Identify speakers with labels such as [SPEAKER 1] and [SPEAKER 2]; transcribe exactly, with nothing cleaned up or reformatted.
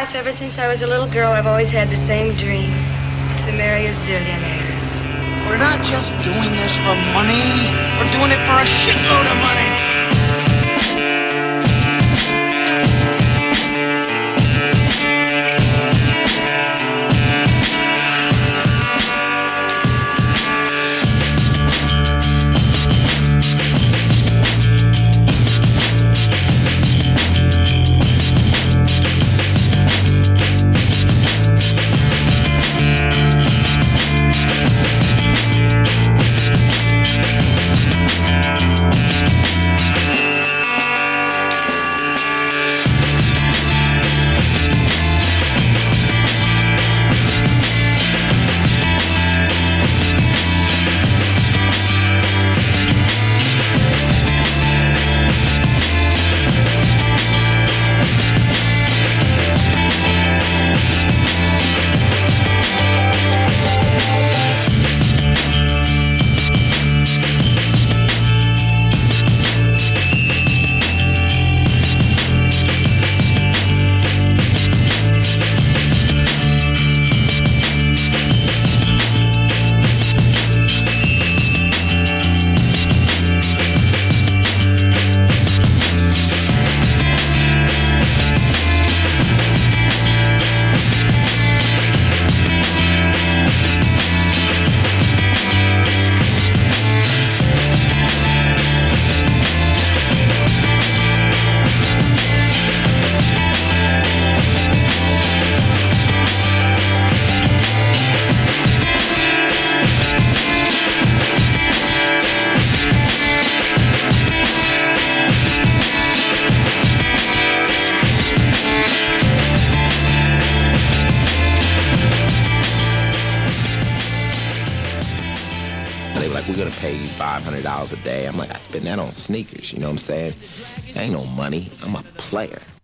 [SPEAKER 1] life, ever since I was a little girl, I've always had the same dream, to marry a zillionaire.
[SPEAKER 2] We're not just doing this for money, we're doing it for a shitload of money.
[SPEAKER 3] five hundred dollars a day. I'm like, I spend that on sneakers, you know what I'm saying? That ain't no money. I'm a player.